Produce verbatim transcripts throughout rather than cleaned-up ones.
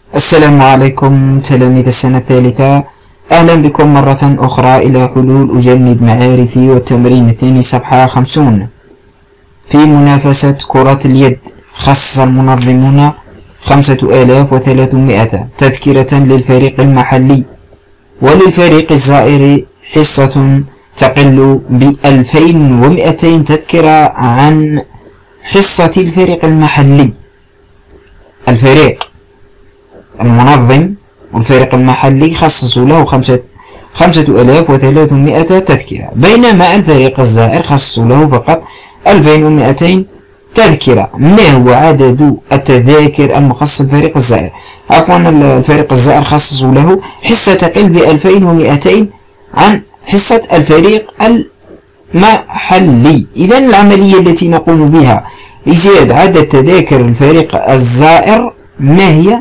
السلام عليكم تلاميذ السنة الثالثة، أهلا بكم مرة أخرى إلى حلول أجند معارفي والتمرين الثاني صفحة خمسون. في منافسة كرة اليد خصص المنظمون خمسة آلاف وثلاثمائة تذكرة للفريق المحلي، وللفريق الزائر حصة تقل بألفين ومئتين تذكرة عن حصة الفريق المحلي. الفريق المنظم والفريق المحلي خصصوا له خمسة خمسة آلاف وثلاثمائة تذكرة، بينما الفريق الزائر خصصوا له فقط ألفين ومئتين تذكرة. ما هو عدد التذاكر المخصص للفريق الزائر؟ عفوا الفريق الزائر خصصوا له حصة تقل بألفين ومئتين عن حصة الفريق المحلي. إذا العملية التي نقوم بها إيجاد عدد تذاكر الفريق الزائر ما هي؟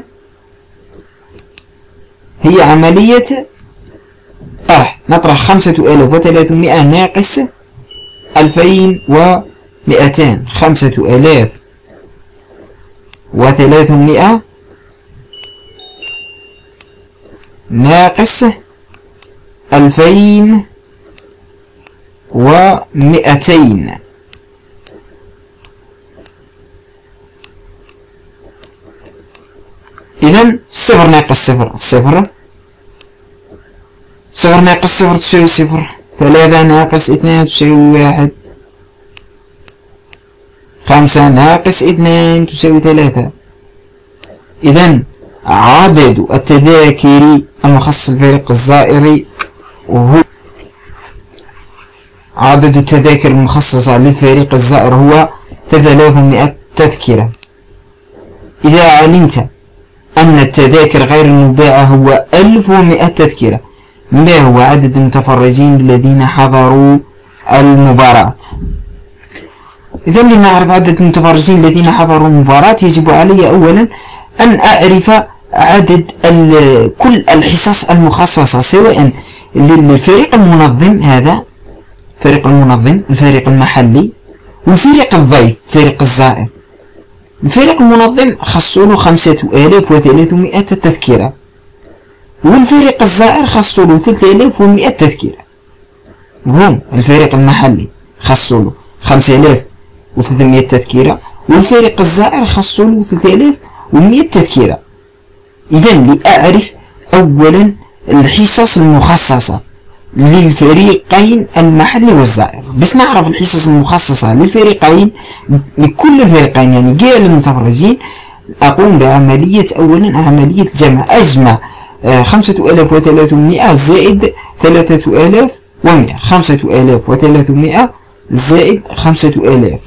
هي عملية طرح. نطرح خمسة آلاف وثلاثمائة ناقص ألفين ومئتين. خمسة آلاف وثلاثمائة ناقص ألفين ومئتين. إذن صفر ناقص صفر صفر، صفر ناقص صفر تساوي صفر، ثلاثة ناقص اثنان تساوي واحد، خمسة ناقص اثنان تساوي ثلاثة. إذن عدد التذاكر المخصص للفريق الزائر وهو عدد التذاكر المخصصة للفريق الزائر هو ثلاثة آلاف ومئة تذكرة. إذا علمت أن التذاكر غير المباعة هو ألف ومئة تذكرة، ما هو عدد المتفرجين الذين حضروا المباراة؟ إذا لنعرف عدد المتفرجين الذين حضروا المباراة يجب علي أولا أن أعرف عدد كل الحصص المخصصة سواء للفريق المنظم، هذا الفريق المنظم، الفريق المحلي، والفريق الضيف فريق الزائر. الفريق المنظم خصوا له خمسة آلاف وثلاثمائة تذكرة، والفريق الزائر خصوا له ثلاثة آلاف ومئة تذكرة. هم الفريق المحلي خصوا له خمسة آلاف وثلاثمائة تذكرة، والفريق الزائر خصوا له ثلاثة آلاف ومئة تذكرة. إذا لأعرف أولا الحصص المخصصة للفريقين المحلي والزائر. بس نعرف الحصص المخصصة للفريقين لكل الفريقين يعني جميع المتفرجين، أقوم بعملية أولا عملية الجمع. أجمع خمسة آلاف وثلاثمائة زائد ثلاثة آلاف ومئة، خمسة آلاف وثلاثمائة زائد خمسة آلاف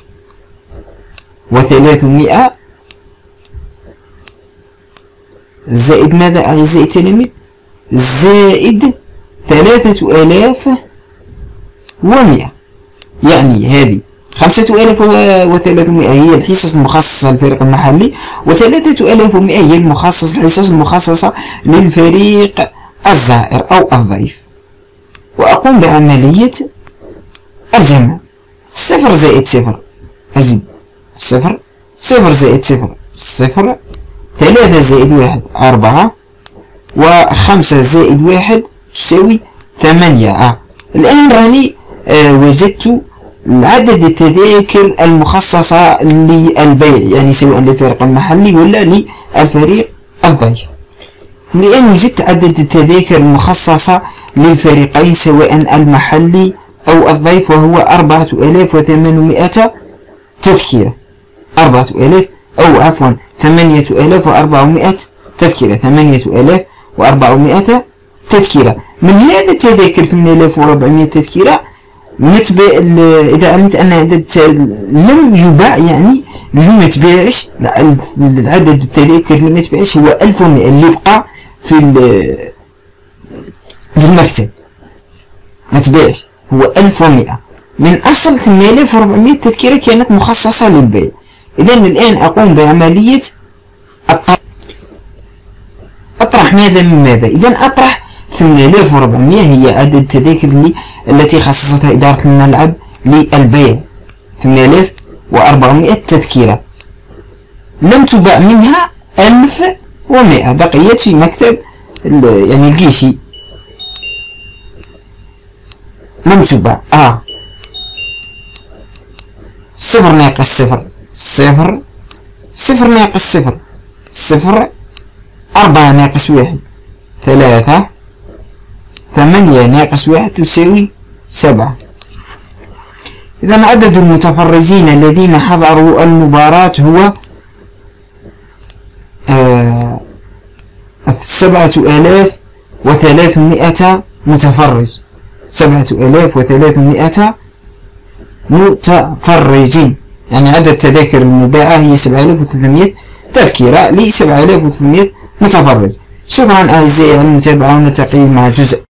وثلاثمائة زائد ماذا أعزائي التلاميذ؟ زائد ثلاثة آلاف ومئة. يعني هذه خمسة آلاف وثلاثمائة هي الحصص المخصصة للفريق المحلي، وثلاثة آلاف ومئة هي المخصص الحصص المخصصة للفريق الزائر أو الضيف. وأقوم بعملية الجمع. صفر زائد صفر أجد صفر، صفر زائد صفر صفر، ثلاثة زائد واحد أربعة، وخمسة زائد واحد تساوي ثمانية. آه. الآن راني آه وجدت عدد التذاكر المخصصة للبيع، يعني سواء للفريق المحلي ولا للفريق الضيف. الآن وجدت عدد التذاكر المخصصة للفريقين سواء المحلي أو الضيف، وهو أربعة آلاف وثمانمائة تذكرة. أربعة آلاف أو عفوا ثمانية آلاف وأربعمائة تذكرة، ثمانية آلاف وأربعمائة تذكرة. من هذا التذاكر ثمانية آلاف وأربعمائة تذكرة نتبع إذا علمت أن عدد لم يباع يعني لم يتباعش، عدد التذاكر لم يتباعش هو ألف ومئة اللي بقى في في المكتب ما تباعش، هو ألف ومئة من أصل ثمانية آلاف وأربعمائة تذكرة كانت مخصصة للبيع. إذا الآن أقوم بعملية أطرح ماذا من ماذا؟ إذا أطرح ثمانية آلاف وأربعمائة هي عدد التذاكر التي خصصتها إدارة الملعب للبيع، ثمانية آلاف وأربعمائة تذكرة، لم تباع منها ألف ومئة بقيت في مكتب يعني الجيشي لم تباع. آه صفر ناقص صفر صفر، صفر ناقص صفر صفر، أربعة ناقص واحد ثلاثة، ثمانية ناقص واحد تساوي سبعة. إذا عدد المتفرجين الذين حضروا المباراة هو آه سبعة آلاف وثلاثمائة متفرج، سبعة آلاف وثلاثمائة متفرجين، يعني عدد تذاكر المباعة هي سبعة آلاف وثلاثمائة تذكرة لسبعة آلاف وثلاثمائة متفرج. شكرا أعزائي على المتابعة ونلتقي مع جزء